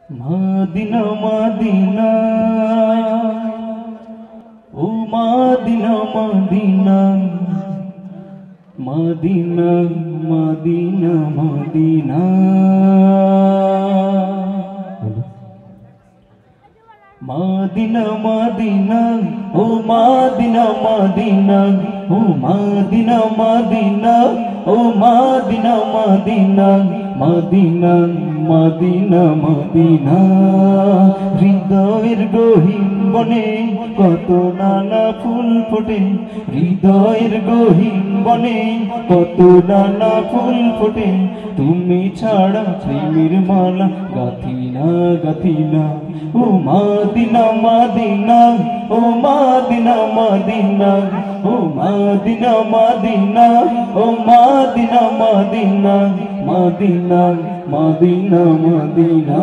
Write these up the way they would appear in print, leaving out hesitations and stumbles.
Medina Madina ও মদিনা মদিনা মদিনা মদিনা মদিনা মদিনা মদিনা ও মদিনা মদিনা ও মদিনা মদিনা ও মদিনা মদিনা মদিনা মদিনা মদিনা হৃদয়ের গহীন বনে কত নানা ফুল ফোটে হৃদয়ের গহীন বনে কত নানা ফুল ফোটে তুমি ছাড়া প্রেমের মালা গাথি না গাথি না ও মদিনা মদিনা ও মদিনা মদিনা ও মদিনা মদিনা ও মদিনা মদিনা মদিনা মদিনা মদিনা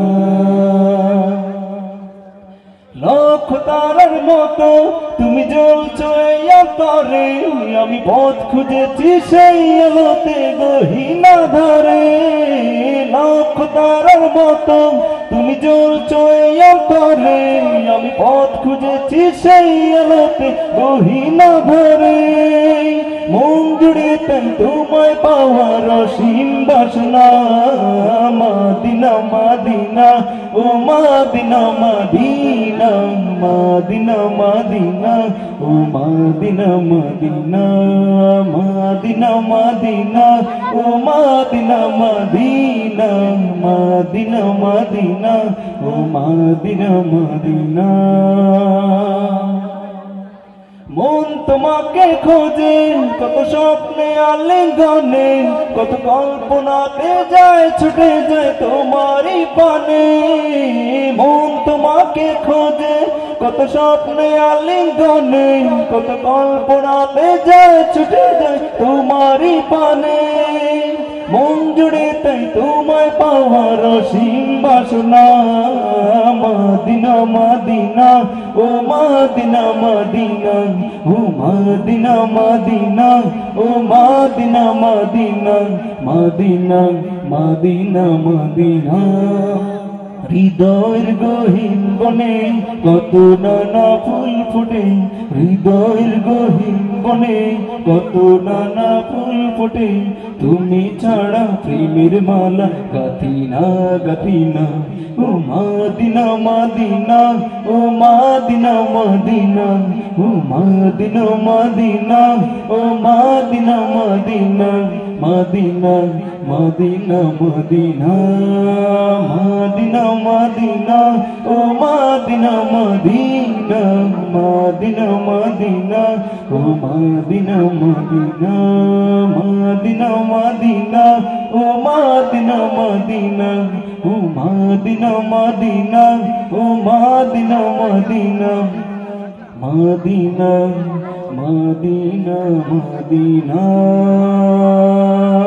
লক্ষ তারার মতো তুমি জ্বলছো এই অন্তরে আমি পথ খুঁজেছি সেই আলোতে গহীনা ধারে লক্ষ তারার মতো তুমি জ্বলছো এই অন্তরে আমি পথ খুঁজেছি সেই আলোতে গহীনা ধারে মন জুড়ে তেন তোমায় পাওয়ার অসীম বাসনা মদিনা মদিনা ও মদিনা মদিনা মদিনা মদিনা ও মদিনা মদিনা মদিনা মদিনা ও মদিনা মদিনা মদিনা মদিনা ও মদিনা মদিনা মন তোমাকে খোঁজে কত স্বপ্নে আলিঙ্গনে কত কল্পনাতে যায় ছুটে যায় তোমারই পানে মন তোমাকে খোঁজে কত স্বপ্নে আলিঙ্গনে কত কল্পনাতে যায় ছুটে যায় তোমারই পানে মন জুড়ে তাই তোমায় পাওয়ার অসীম বাসনা মদিনা মদিনা ও মদিনা মদিনা ও মদিনা মদিনা ও মদিনা মদিনা মদিনা মদিনা মদিনা হৃদয়ের গহীন বনে কত নানা ফুল ফোটে হৃদয়ের গহীন বনে কত নানা ফুল ফোটে তুমি ছাড়া প্রেমের মালা গাথি না গাথি না ও মদিনা মদিনা ও মদিনা মদিনা ও মদিনা মদিনা ও মদিনা মদিনা মদিনা মদিনা মদিনা মদিনা মদিনা ও মদিনা মদিনা মদিনা মদিনা ও মদিনা মদিনা মদিনা মদিনা ও মদিনা মদিনা ও মদিনা মদিনা ও মদিনা মদিনা মদিনা মদিনা মদিনা